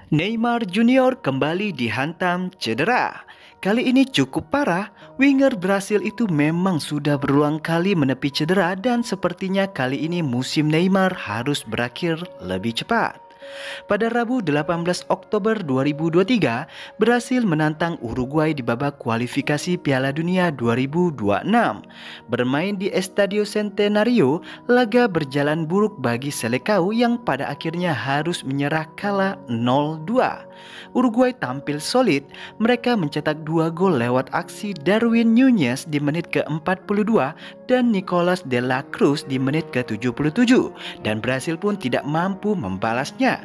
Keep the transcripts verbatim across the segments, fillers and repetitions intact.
Neymar Junior kembali dihantam cedera. Kali ini cukup parah, winger Brasil itu memang sudah berulang kali menepi cedera dan sepertinya kali ini musim Neymar harus berakhir lebih cepat. Pada Rabu delapan belas Oktober dua ribu dua puluh tiga, Brasil menantang Uruguay di babak kualifikasi Piala Dunia dua ribu dua puluh enam. Bermain di Estadio Centenario, laga berjalan buruk bagi Selecao yang pada akhirnya harus menyerah kalah nol dua. Uruguay tampil solid, mereka mencetak dua gol lewat aksi Darwin Núñez di menit ke empat puluh dua dan Nicolas de la Cruz di menit ke tujuh puluh tujuh, dan Brasil pun tidak mampu membalasnya.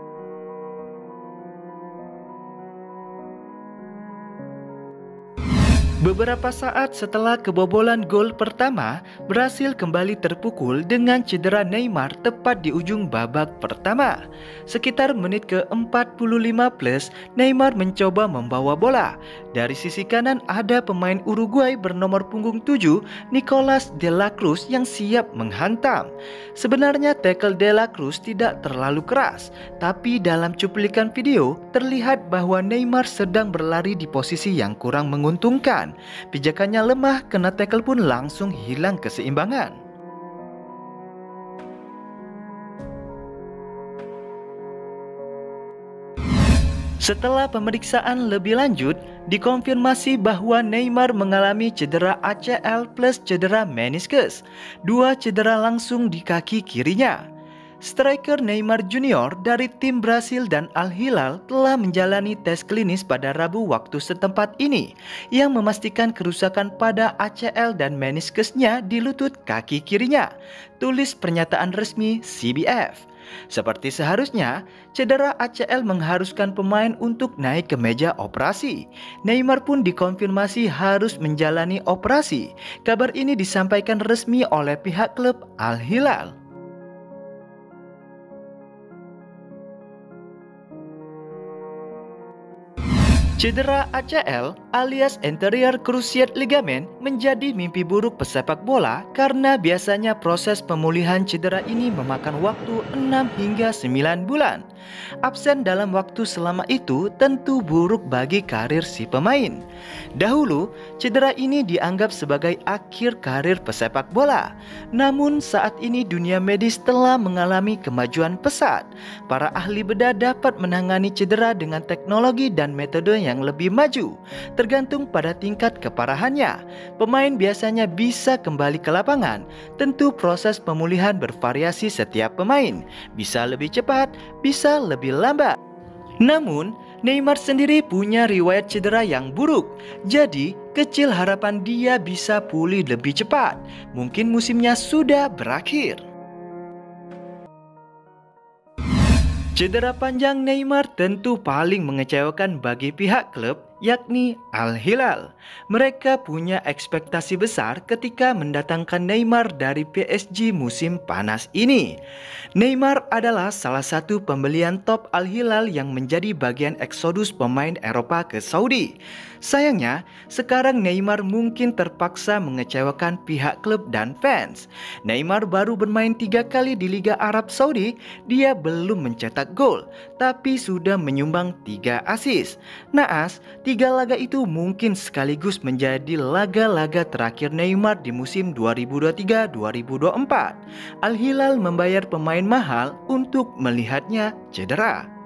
Beberapa saat setelah kebobolan gol pertama, Brasil kembali terpukul dengan cedera Neymar tepat di ujung babak pertama. Sekitar menit ke empat puluh lima plus, Neymar mencoba membawa bola. Dari sisi kanan ada pemain Uruguay bernomor punggung tujuh, Nicolas de la Cruz yang siap menghantam. Sebenarnya tackle de la Cruz tidak terlalu keras, tapi dalam cuplikan video terlihat bahwa Neymar sedang berlari di posisi yang kurang menguntungkan. Pijakannya lemah, kena tackle pun langsung hilang keseimbangan. Setelah pemeriksaan lebih lanjut, dikonfirmasi bahwa Neymar mengalami cedera A C L plus cedera meniskus. Dua cedera langsung di kaki kirinya. Striker Neymar Junior dari tim Brasil dan Al Hilal telah menjalani tes klinis pada Rabu waktu setempat ini yang memastikan kerusakan pada A C L dan meniskusnya di lutut kaki kirinya, tulis pernyataan resmi C B F. Seperti seharusnya, cedera A C L mengharuskan pemain untuk naik ke meja operasi. Neymar pun dikonfirmasi harus menjalani operasi. Kabar ini disampaikan resmi oleh pihak klub Al Hilal. Cedera A C L alias anterior cruciate ligament menjadi mimpi buruk pesepak bola karena biasanya proses pemulihan cedera ini memakan waktu enam hingga sembilan bulan. Absen dalam waktu selama itu tentu buruk bagi karir si pemain. Dahulu, cedera ini dianggap sebagai akhir karir pesepak bola. Namun saat ini dunia medis telah mengalami kemajuan pesat. Para ahli bedah dapat menangani cedera dengan teknologi dan metode yang yang lebih maju, tergantung pada tingkat keparahannya. Pemain biasanya bisa kembali ke lapangan. Tentu proses pemulihan bervariasi setiap pemain, bisa lebih cepat, bisa lebih lambat. Namun, Neymar sendiri punya riwayat cedera yang buruk, jadi kecil harapan dia bisa pulih lebih cepat. Mungkin musimnya sudah berakhir. Cedera panjang Neymar tentu paling mengecewakan bagi pihak klub, yakni Al Hilal. Mereka punya ekspektasi besar ketika mendatangkan Neymar dari P S G musim panas ini. Neymar adalah salah satu pembelian top Al Hilal yang menjadi bagian eksodus pemain Eropa ke Saudi. Sayangnya, sekarang Neymar mungkin terpaksa mengecewakan pihak klub dan fans. Neymar baru bermain tiga kali di Liga Arab Saudi, dia belum mencetak gol, tapi sudah menyumbang tiga assist. Naas, tiga laga itu mungkin sekaligus menjadi laga-laga terakhir Neymar di musim dua ribu dua puluh tiga dua ribu dua puluh empat. Al Hilal membayar pemain mahal untuk melihatnya cedera.